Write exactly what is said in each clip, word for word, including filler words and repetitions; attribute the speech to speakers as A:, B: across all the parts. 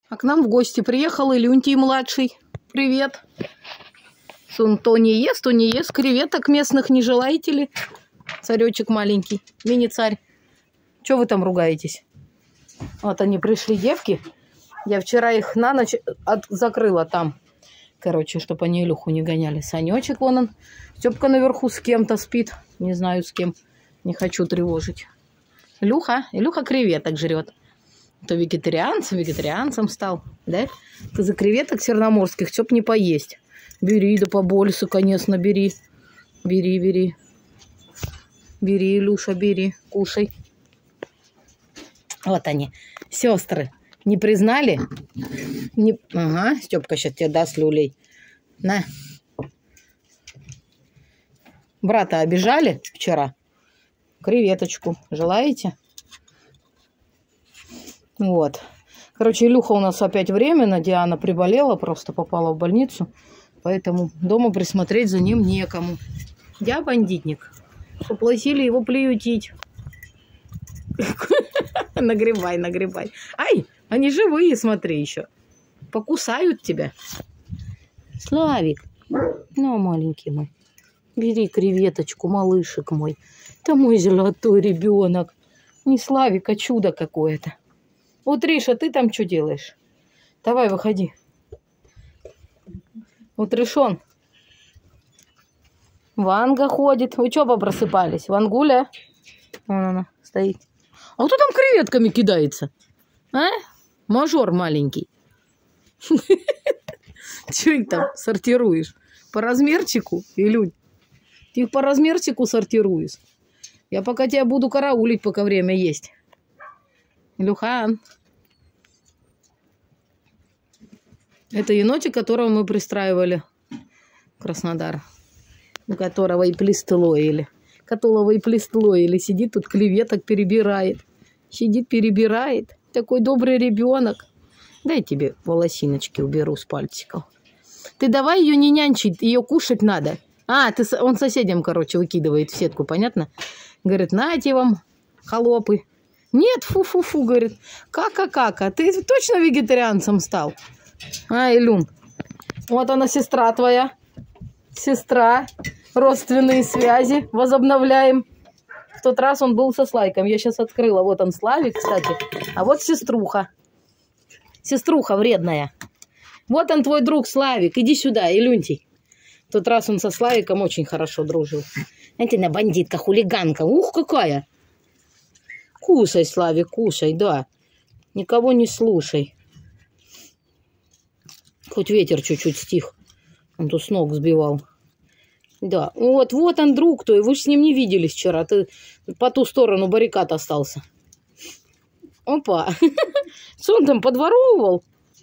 A: А к нам в гости приехал Илюнтий-младший. Привет. Он то не ест, то не ест. Креветок местных не желаете ли? Царечек маленький, мини-царь. Чего вы там ругаетесь? Вот они пришли, девки. Я вчера их на ночь от... закрыла там. Короче, чтобы они Илюху не гоняли. Санечек вон он. Степка наверху с кем-то спит. Не знаю с кем. Не хочу тревожить. Илюха, Илюха креветок жрет. То вегетарианцем, вегетарианцем стал, да? Ты за креветок черноморских, чтоб не поесть. Бери, да побольше, конечно, бери. Бери, бери. Бери, Илюша, бери, кушай. Вот они, сестры. Не признали? Не... Ага, Степка сейчас тебе даст люлей. На. Брата обижали вчера? Креветочку. Желаете? Вот. Короче, Илюха у нас опять временно. Диана приболела, просто попала в больницу. Поэтому дома присмотреть за ним некому. Я бандитник. Попросили его приютить. Нагребай, нагребай. Ай, они живые, смотри еще. Покусают тебя. Славик. Ну, маленький мой. Бери креветочку, малышек мой. Это мой золотой ребенок. Не Славик, а чудо какое-то. Вот, Риша, ты там что делаешь? Давай, выходи. Вот Ришон. Ванга ходит. Вы что попросыпались? Вангуля? Вон она стоит. А кто там креветками кидается? А? Мажор маленький. Че их там сортируешь? По размерчику, Илюнь? Ты их по размерчику сортируешь? Я пока тебя буду караулить, пока время есть. Илюхан. Это енотик, которого мы пристраивали в Краснодар. У которого и плестлоили. Которого и плестлоили. Сидит тут, креветок перебирает. Сидит, перебирает. Такой добрый ребенок. Дай тебе волосиночки уберу с пальчиков. Ты давай ее не нянчить, ее кушать надо. А, ты, он соседям, короче, выкидывает в сетку, понятно? Говорит, нате вам, холопы. Нет, фу-фу-фу, говорит. Кака-кака, ты точно вегетарианцем стал? А, Илюн, вот она, сестра твоя. Сестра. Родственные связи возобновляем. В тот раз он был со Слайком. Я сейчас открыла. Вот он, Славик, кстати. А вот сеструха. Сеструха вредная. Вот он, твой друг Славик. Иди сюда, Илюнтий. В тот раз он со Славиком очень хорошо дружил. Знаете, на бандитка, хулиганка. Ух, какая. Кушай, Славик, кушай, да. Никого не слушай. Хоть ветер чуть-чуть стих. Он тут с ног сбивал. Да, вот, вот он, друг твой. Вы же с ним не виделись вчера. Ты по ту сторону баррикад остался. Опа. Что он там подворовывал?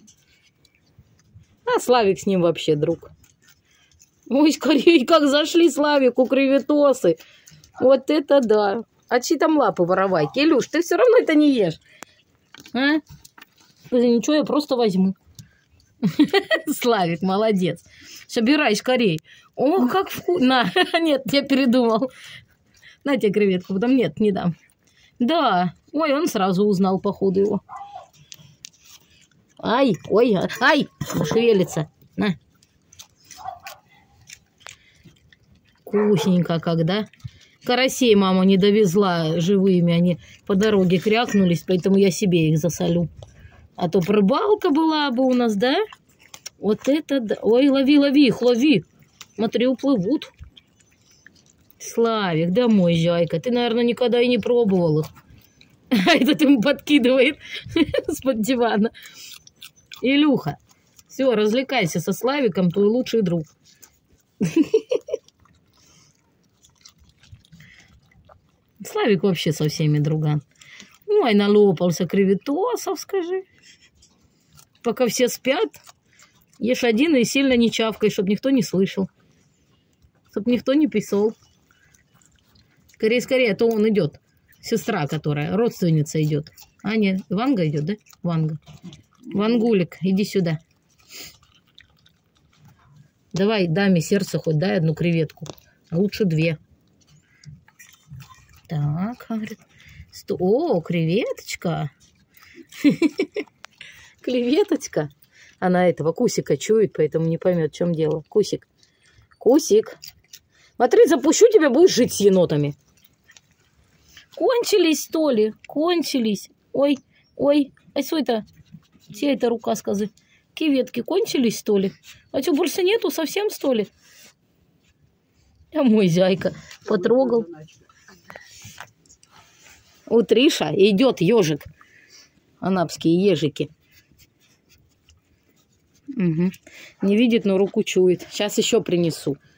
A: А Славик с ним вообще друг. Ой, скорее, как зашли Славику креветосы. Вот это да. А чьи там лапы воровать? Илюш, ты все равно это не ешь. А? Ничего, я просто возьму. Славик, молодец. Собирай скорей. О, как вкусно. Нет, я передумал. На тебе креветку, потом нет, не дам. Да. Ой, он сразу узнал, походу, его. Ай, ой, ай, шевелится. На. Вкусненько когда. Карасей мама не довезла живыми. Они по дороге крякнулись, поэтому я себе их засолю. А то рыбалка была бы у нас, да? Вот это да. Ой, лови, лови их, лови. Смотри, уплывут. Славик, домой, зайка. Ты, наверное, никогда и не пробовал их. А этот ему подкидывает с-под дивана. Илюха, все, развлекайся со Славиком, твой лучший друг. Славик вообще со всеми друган. Ой, налопался креветосов, скажи. Пока все спят, ешь один и сильно не чавкай, чтобы никто не слышал. Чтобы никто не писал. Скорее, скорее, а то он идет. Сестра, которая, родственница идет. А, нет, Ванга идет, да? Ванга. Вангулик, иди сюда. Давай, даме сердце хоть дай одну креветку. А лучше две. Так, говорит. О, креветочка. Клеветочка. Она этого Кусика чует, поэтому не поймет, в чем дело. Кусик. Кусик. Смотри, запущу тебя, будешь жить с енотами. Кончились, что ли? Кончились. Ой, ой. А что это? Чья это рука, скажи? Креветки кончились, что ли? А что, больше нету совсем, что ли? А мой зайка потрогал. У Триша идет ежик. Анапские ежики. Угу. Не видит, но руку чует. Сейчас еще принесу.